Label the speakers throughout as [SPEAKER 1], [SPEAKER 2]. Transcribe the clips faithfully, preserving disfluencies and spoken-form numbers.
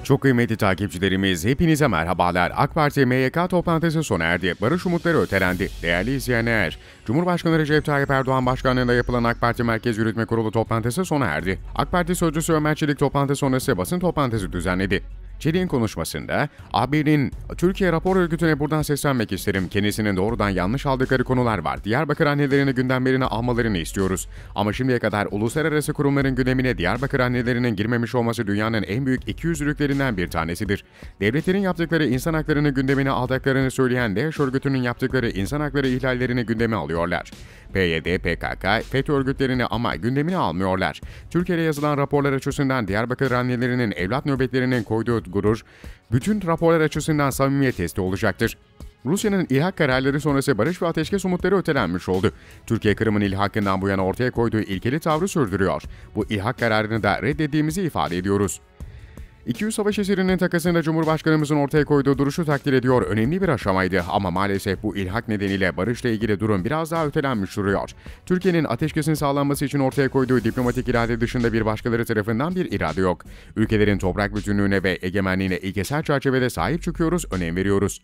[SPEAKER 1] Çok kıymetli takipçilerimiz, hepinize merhabalar. AK Parti M Y K toplantısı sona erdi. Barış umutları ötelendi. Değerli izleyenler, Cumhurbaşkanı Recep Tayyip Erdoğan başkanlığında yapılan AK Parti Merkez Yürütme Kurulu toplantısı sona erdi. AK Parti sözcüsü Ömer Çelik toplantı sonrası basın toplantısı düzenledi. Çelik'in konuşmasında, A B D'nin Türkiye Rapor Örgütü'ne buradan seslenmek isterim. Kendisinin doğrudan yanlış aldıkları konular var. Diyarbakır annelerini gündemlerine almalarını istiyoruz. Ama şimdiye kadar uluslararası kurumların gündemine Diyarbakır annelerinin girmemiş olması dünyanın en büyük ikiyüzlülüklerinden bir tanesidir. Devletlerin yaptıkları insan haklarını gündemine aldıklarını söyleyen DAEŞ örgütünün yaptıkları insan hakları ihlallerini gündeme alıyorlar. P Y D, P K K, FETÖ örgütlerini ama gündemine almıyorlar. Türkiye'de yazılan raporlar açısından Diyarbakır annelerinin evlat nöbetlerinin koyduğu gurur, bütün raporlar açısından samimiyet testi olacaktır. Rusya'nın ilhak kararları sonrası barış ve ateşkes umutları ötelenmiş oldu. Türkiye Kırım'ın ilhakından bu yana ortaya koyduğu ilkeli tavrı sürdürüyor. Bu ilhak kararını da reddettiğimizi ifade ediyoruz. iki yüz savaş esirinin takasında Cumhurbaşkanımızın ortaya koyduğu duruşu takdir ediyor, önemli bir aşamaydı ama maalesef bu ilhak nedeniyle barışla ilgili durum biraz daha ötelenmiş duruyor. Türkiye'nin ateşkesin sağlanması için ortaya koyduğu diplomatik irade dışında bir başkaları tarafından bir irade yok. Ülkelerin toprak bütünlüğüne ve egemenliğine ilkesel çerçevede sahip çıkıyoruz, önem veriyoruz.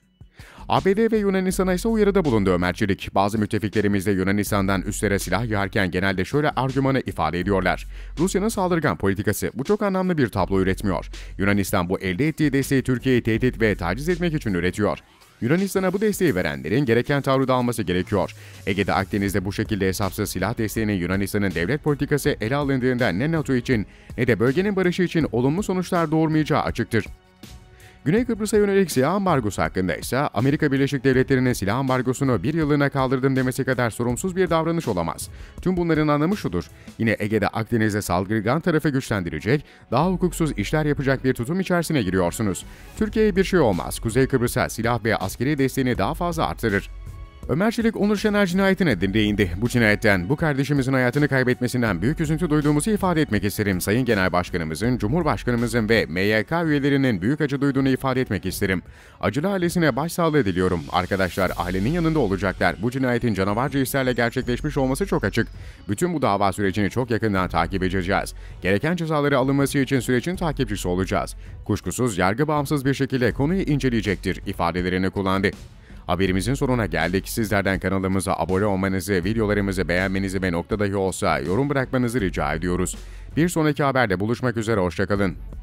[SPEAKER 1] A B D ve Yunanistan'a ise uyarıda bulundu Ömer Çelik. Bazı müttefiklerimiz de Yunanistan'dan üstlere silah yağarken genelde şöyle argümanı ifade ediyorlar. Rusya'nın saldırgan politikası bu çok anlamlı bir tablo üretmiyor. Yunanistan bu elde ettiği desteği Türkiye'yi tehdit ve taciz etmek için üretiyor. Yunanistan'a bu desteği verenlerin gereken tavrı da alması gerekiyor. Ege'de, Akdeniz'de bu şekilde hesapsız silah desteğinin Yunanistan'ın devlet politikası ele alındığında ne NATO için ne de bölgenin barışı için olumlu sonuçlar doğurmayacağı açıktır. Güney Kıbrıs'a yönelik silah ambargosu hakkında ise Amerika Birleşik Devletleri'nin silah ambargosunu bir yıllığına kaldırdım demesi kadar sorumsuz bir davranış olamaz. Tüm bunların anlamı şudur: yine Ege'de, Akdeniz'de saldırgan tarafı güçlendirecek, daha hukuksuz işler yapacak bir tutum içerisine giriyorsunuz. Türkiye'ye bir şey olmaz. Kuzey Kıbrıs'a silah ve askeri desteğini daha fazla artırır. Ömer Çelik, Onur Şener cinayetine değindi. Bu cinayetten, bu kardeşimizin hayatını kaybetmesinden büyük üzüntü duyduğumuzu ifade etmek isterim. Sayın Genel Başkanımızın, Cumhurbaşkanımızın ve M Y K üyelerinin büyük acı duyduğunu ifade etmek isterim. Acılı ailesine başsağlığı diliyorum. Arkadaşlar ailenin yanında olacaklar. Bu cinayetin canavarca hislerle gerçekleşmiş olması çok açık. Bütün bu dava sürecini çok yakından takip edeceğiz. Gereken cezaları alınması için sürecin takipçisi olacağız. Kuşkusuz yargı bağımsız bir şekilde konuyu inceleyecektir ifadelerini kullandı. Haberimizin sonuna geldik. Sizlerden kanalımıza abone olmanızı, videolarımızı beğenmenizi ve nokta dahi olsa yorum bırakmanızı rica ediyoruz. Bir sonraki haberde buluşmak üzere, hoşça kalın.